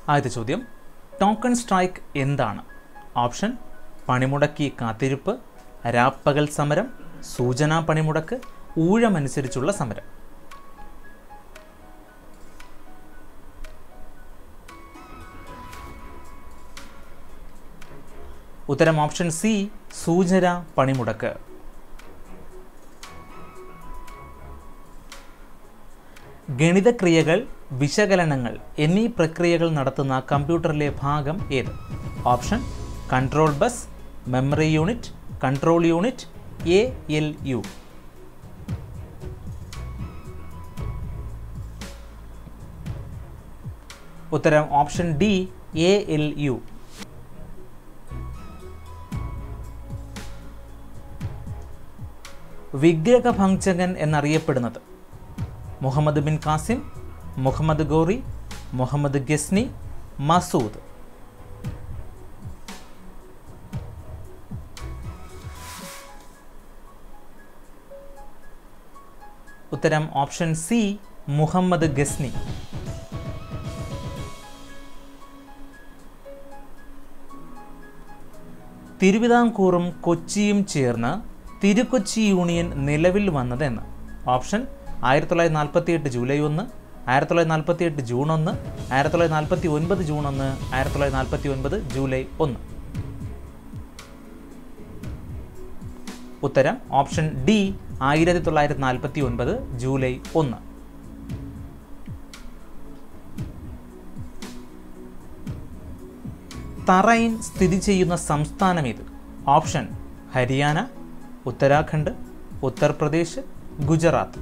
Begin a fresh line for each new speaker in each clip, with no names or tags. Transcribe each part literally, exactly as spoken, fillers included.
ആദ്യത്തെ ചോദ്യം, token strike എന്താണ്? ഓപ്ഷൻ പണിമുടക്കി കാത്തിരിപ്പ്, രാപ്പകൽ സമരം, സൂചനാ പണിമുടക്ക്, ഊഴമനുസരിച്ചുള്ള സമരം. ഉത്തരം ഓപ്ഷൻ സി, സൂചന പണിമുടക്ക്. ഗണിതക്രിയകൾ, വിശകലനങ്ങൾ എന്നീ പ്രക്രിയകൾ നടത്തുന്ന കമ്പ്യൂട്ടറിലെ ഭാഗം ഏത്? Option control bus, memory unit, control unit, A L U. ഉത്തരം option D, A L U. വിഗ്രഹഭംഗകൻ എന്നറിയപ്പെടുന്നത് മുഹമ്മദ് ബിൻ കാസിം, മുഹമ്മദ് ഗോറി, മുഹമ്മദ് ഗസ്നി, മസൂദ്. ഉത്തരം ഓപ്ഷൻ സി, മുഹമ്മദ് ഗസ്നി. തിരുവിതാംകൂറും കൊച്ചിയും ചേർന്ന് തിരുക്കൊച്ചി യൂണിയൻ നിലവിൽ വന്നതെന്ന്? ഓപ്ഷൻ ആയിരത്തി തൊള്ളായിരത്തി നാൽപ്പത്തി എട്ട് ജൂലൈ ഒന്ന്, ആയിരത്തി തൊള്ളായിരത്തി നാൽപ്പത്തി എട്ട് ജൂൺ ഒന്ന്, ആയിരത്തി തൊള്ളായിരത്തി നാൽപ്പത്തി ഒൻപത് ജൂൺ ഒന്ന്, ആയിരത്തി തൊള്ളായിരത്തി നാൽപ്പത്തി ഒൻപത് ജൂലൈ ഒന്ന്. ഉത്തരം ഓപ്ഷൻ ഡി, ആയിരത്തി തൊള്ളായിരത്തി നാൽപ്പത്തി ഒൻപത് ജൂലൈ ഒന്ന്. തറൈൻ സ്ഥിതി ചെയ്യുന്ന സംസ്ഥാനം ഏത്? ഓപ്ഷൻ ഹരിയാന, ഉത്തരാഖണ്ഡ്, ഉത്തർപ്രദേശ്, ഗുജറാത്ത്.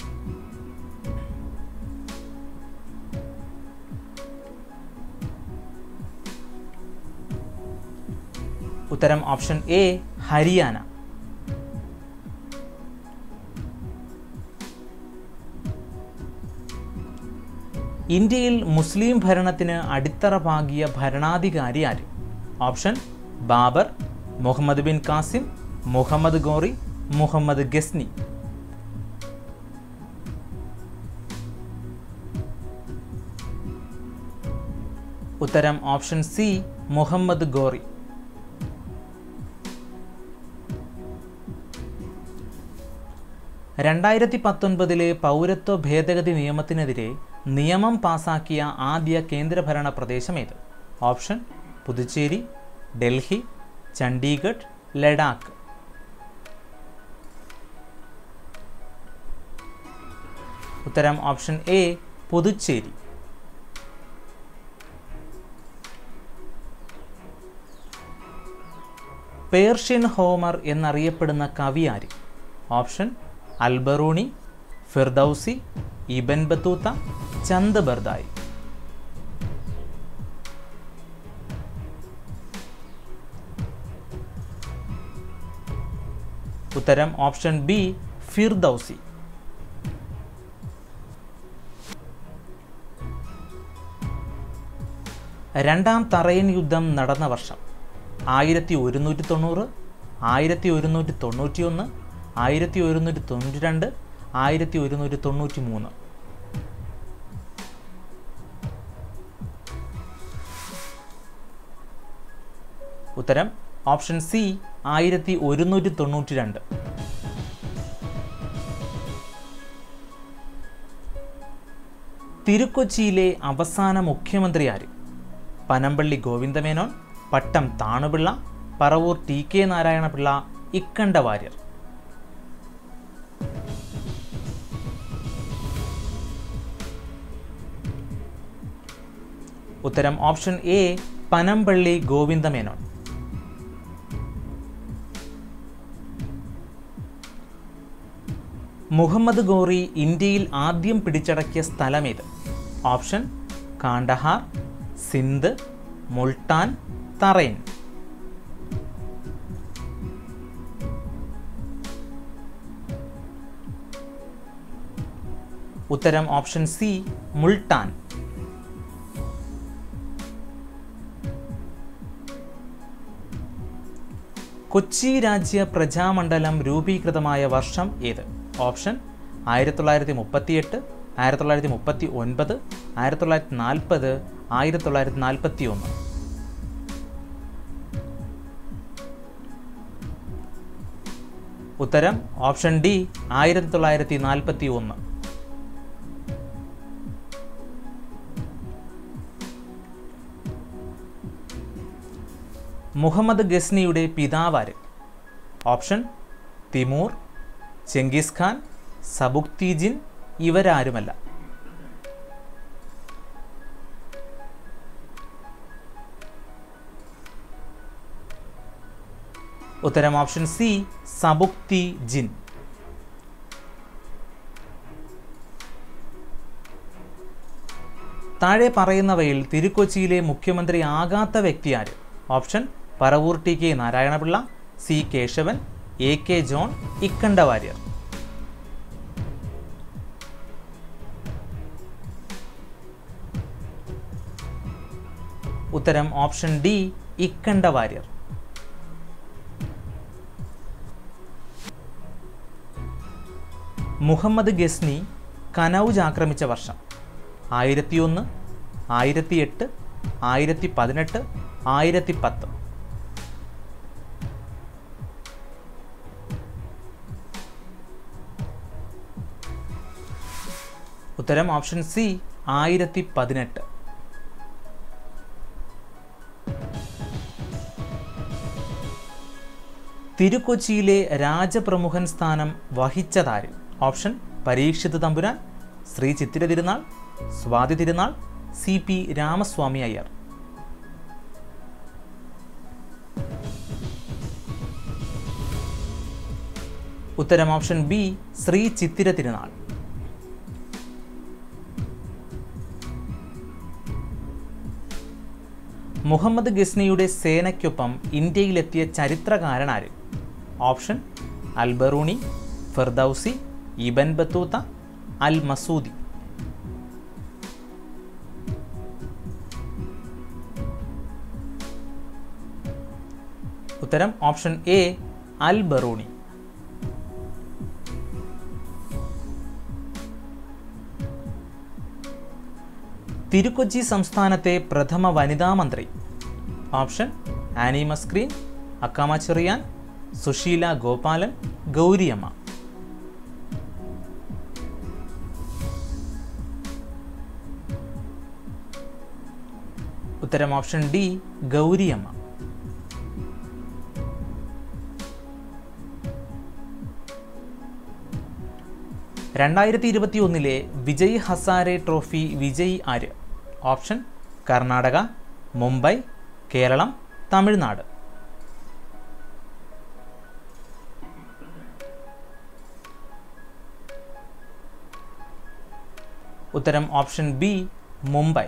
ഉത്തരം ഓപ്ഷൻ എ, ഹരിയാന. ഇന്ത്യയിൽ മുസ്ലിം ഭരണത്തിന് അടിത്തറ പാകിയ ഭരണാധികാരി ആര്? ഓപ്ഷൻ ബാബർ, മുഹമ്മദ് ബിൻ കാസിം, മുഹമ്മദ് ഗോറി, മുഹമ്മദ് ഗസ്നി. ഉത്തരം ഓപ്ഷൻ സി, മുഹമ്മദ് ഗോറി. രണ്ടായിരത്തി പത്തൊൻപതിലെ പൗരത്വ ഭേദഗതി നിയമത്തിനെതിരെ നിയമം പാസാക്കിയ ആദ്യ കേന്ദ്രഭരണ പ്രദേശം ഏത്? ഓപ്ഷൻ പുതുച്ചേരി, ഡൽഹി, ചണ്ഡീഗഡ്, ലഡാക്ക്. ഉത്തരം option A, Puducherry. Persian Homer എന്നറിയപ്പെടുന്ന കവി ആര്? Option Alberuni, Firdausi, Ibn Battuta, Chand Bardai. ഉത്തരം ഓപ്ഷൻ ബി, ഫിർദൌസി. രണ്ടാം തറൈൻ യുദ്ധം നടന്ന വർഷം? ആയിരത്തി ഒരുന്നൂറ്റി തൊണ്ണൂറ്, ആയിരത്തി ഒരുന്നൂറ്റി തൊണ്ണൂറ്റി ഒന്ന്, ആയിരത്തി ഒരുന്നൂറ്റി തൊണ്ണൂറ്റി രണ്ട്, ആയിരത്തി ഒരുന്നൂറ്റി തൊണ്ണൂറ്റി മൂന്ന്. ഉത്തരം ഓപ്ഷൻ സി, ആയിരത്തി ഒരുന്നൂറ്റി തൊണ്ണൂറ്റി രണ്ട്. തിരുക്കൊച്ചിയിലെ അവസാന മുഖ്യമന്ത്രി ആര്? Panampilly Govinda Menon, Pattom Thanu Pillai, Paravur T K Narayana Pillai, Ikkanda Warrier. ഉത്തരം ഓപ്ഷൻ എ, പനമ്പള്ളി ഗോവിന്ദമേനോൻ. മുഹമ്മദ് ഗോറി ഇന്ത്യയിൽ ആദ്യം പിടിച്ചടക്കിയ സ്ഥലമേത്? ഓപ്ഷൻ കാണ്ഡഹാർ, സിന്ധ്, മുൾട്ടാൻ, തറൈൻ. ഉത്തരം ഓപ്ഷൻ സി, മുൾട്ടാൻ. കൊച്ചി രാജ്യ പ്രജാമണ്ഡലം രൂപീകൃതമായ വർഷം ഏത്? ഓപ്ഷൻ ആയിരത്തി തൊള്ളായിരത്തി മുപ്പത്തി എട്ട്, ആയിരത്തി തൊള്ളായിരത്തി മുപ്പത്തി ഒൻപത്, ആയിരത്തി തൊള്ളായിരത്തി നാൽപ്പത്, ആയിരത്തി തൊള്ളായിരത്തി നാൽപ്പത്തി ഒന്ന്? ഉത്തരം ഓപ്ഷൻ ഡി ആയിരത്തി തൊള്ളായിരത്തി നാൽപ്പത്തി ഒന്ന്. മുഹമ്മദ് ഗസ്നിയുടെ പിതാവാര്? Option Timur, Genghis Khan, Sabuktigin, ഇവരാരുമല്ല. ഉത്തരം ഓപ്ഷൻ സി സബുക്തിജിൻ. താഴെ പറയുന്നവയിൽ തിരുക്കൊച്ചിയിലെ മുഖ്യമന്ത്രി ആകാത്ത വ്യക്തി ആര്? Option Paravur T K Narayana Pillai, C Kesavan, A K John, Ikkanda Warrier. ഉത്തരം ഓപ്ഷൻ ഡി ഇക്കണ്ട വാര്യർ. മുഹമ്മദ് ഗസ്നി കനൗജ് ആക്രമിച്ച വർഷം? ആയിരത്തി ഒന്ന്, ആയിരത്തി എട്ട്, ആയിരത്തി പതിനെട്ട്, ആയിരത്തി പത്ത്. ഉത്തരം ഓപ്ഷൻ സി ആയിരത്തി പതിനെട്ട്. തിരുക്കൊച്ചിയിലെ രാജപ്രമുഖൻ സ്ഥാനം വഹിച്ചതാര്? ഓപ്ഷൻ പരീക്ഷിത് തമ്പുരാൻ, ശ്രീ ചിത്തിര തിരുനാൾ, സ്വാതി തിരുനാൾ, സി പി രാമസ്വാമി അയ്യർ. ഉത്തരം ഓപ്ഷൻ ബി ശ്രീ ചിത്തിര തിരുനാൾ. മുഹമ്മദ് ഗസ്നിയുടെ സേനയ്ക്കൊപ്പം ഇന്ത്യയിലെത്തിയ ചരിത്രകാരനാര്? Option Alberuni, Firdausi, Ibn Battuta, Al Masudi. ഉത്തരം ഓപ്ഷൻ എ അൽ ബറൂണി. തിരുക്കൊച്ചി സംസ്ഥാനത്തെ പ്രഥമ വനിതാ മന്ത്രി? ഓപ്ഷൻ ആനി മസ്ക്രീൻ, അക്കാമ ചെറിയാൻ, സുശീല ഗോപാലൻ, ഗൗരിയമ്മ. ഉത്തരം ഓപ്ഷൻ ഡി ഗൗരിയമ്മ. രണ്ടായിരത്തി ഇരുപത്തി ഒന്നിലെ വിജയ് ഹസാരെ ട്രോഫി വിജയ് ആര്? ഓപ്ഷൻ കർണാടക, മുംബൈ, കേരളം, തമിഴ്നാട്. ഉത്തരം ഓപ്ഷൻ ബി മുംബൈ.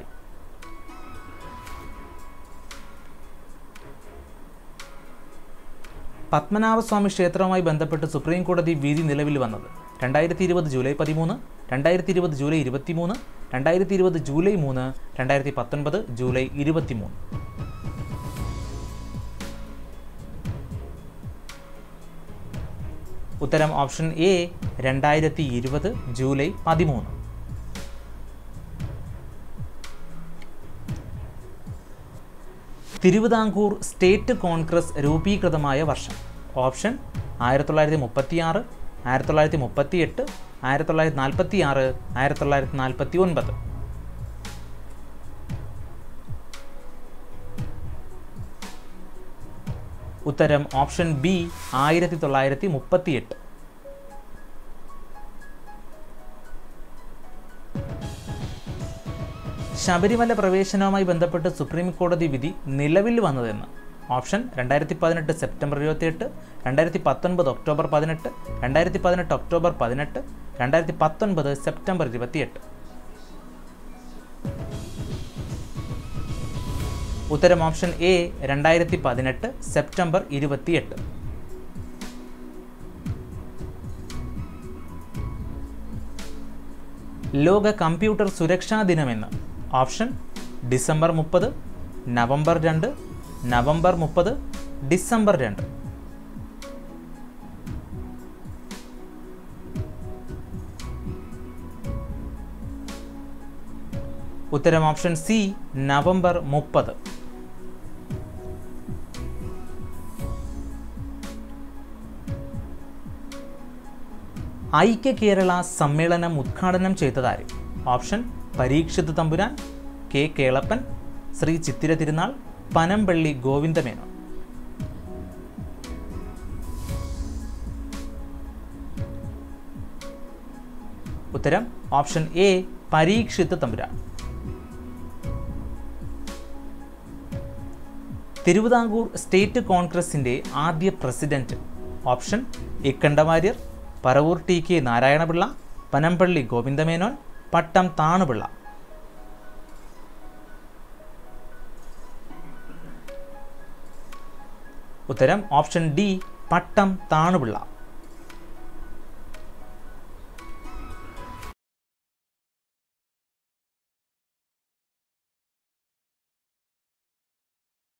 പത്മനാഭസ്വാമി ക്ഷേത്രവുമായി ബന്ധപ്പെട്ട് സുപ്രീം കോടതി വിധി നിലവിൽ വന്നത് രണ്ടായിരത്തി ഇരുപത് ജൂലൈ പതിമൂന്ന്, രണ്ടായിരത്തി ഇരുപത് ജൂലൈ ഇരുപത്തി മൂന്ന്, രണ്ടായിരത്തി ഇരുപത് ജൂലൈ മൂന്ന്, രണ്ടായിരത്തി പത്തൊൻപത് ജൂലൈ ഇരുപത്തി മൂന്ന്. ഉത്തരം ഓപ്ഷൻ എ രണ്ടായിരത്തി ഇരുപത് ജൂലൈ പതിമൂന്ന്. തിരുവിതാംകൂർ സ്റ്റേറ്റ് കോൺഗ്രസ് രൂപീകൃതമായ വർഷം? ഓപ്ഷൻ ആയിരത്തി തൊള്ളായിരത്തി മുപ്പത്തി ആറ്, ആയിരത്തി തൊള്ളായിരത്തി മുപ്പത്തി എട്ട്, ആയിരത്തി തൊള്ളായിരത്തി നാൽപ്പത്തി ആറ്, ആയിരത്തി തൊള്ളായിരത്തി നാൽപ്പത്തി ഒൻപത്. ഉത്തരം ഓപ്ഷൻ ബി ആയിരത്തി തൊള്ളായിരത്തി മുപ്പത്തി എട്ട്. ശബരിമല പ്രവേശനവുമായി ബന്ധപ്പെട്ട് സുപ്രീം കോടതി വിധി നിലവിൽ വന്നതെന്ന്? ഓപ്ഷൻ രണ്ടായിരത്തി പതിനെട്ട് സെപ്റ്റംബർ ഇരുപത്തിയെട്ട്, രണ്ടായിരത്തി പത്തൊൻപത് ഒക്ടോബർ പതിനെട്ട്, രണ്ടായിരത്തി പതിനെട്ട് ഒക്ടോബർ പതിനെട്ട്, രണ്ടായിരത്തി പത്തൊൻപത് സെപ്റ്റംബർ ഇരുപത്തിയെട്ട്. ഉത്തരം ഓപ്ഷൻ എ രണ്ടായിരത്തി പതിനെട്ട് സെപ്റ്റംബർ ഇരുപത്തിയെട്ട്. ലോക കമ്പ്യൂട്ടർ സുരക്ഷാ ദിനമെന്ന്? ഓപ്ഷൻ ഡിസംബർ മുപ്പത്, നവംബർ രണ്ട്, നവംബർ മുപ്പത്, ഡിസംബർ രണ്ട്. ഉത്തരം ഓപ്ഷൻ സി നവംബർ മുപ്പത്. ഐക്യ കേരള സമ്മേളനം ഉദ്ഘാടനം ചെയ്തതാര്? ഓപ്ഷൻ പരീക്ഷിത് തമ്പുരാൻ, കെ കേളപ്പൻ, ശ്രീ ചിത്തിര തിരുനാൾ, പനമ്പള്ളി ഗോവിന്ദമേനോൻ. ഉത്തരം option A Parikshit Thampuran. Thiruvithamkoor state കോൺഗ്രസിന്റെ ആദ്യ president? Option Ikkanda Warrier, Paravur T K Narayana Pillai, Panampilly Govinda Menon, Pattom Thanu Pillai. ഉത്തരം ഓപ്ഷൻ ഡി പട്ടം താണുപിള്ള.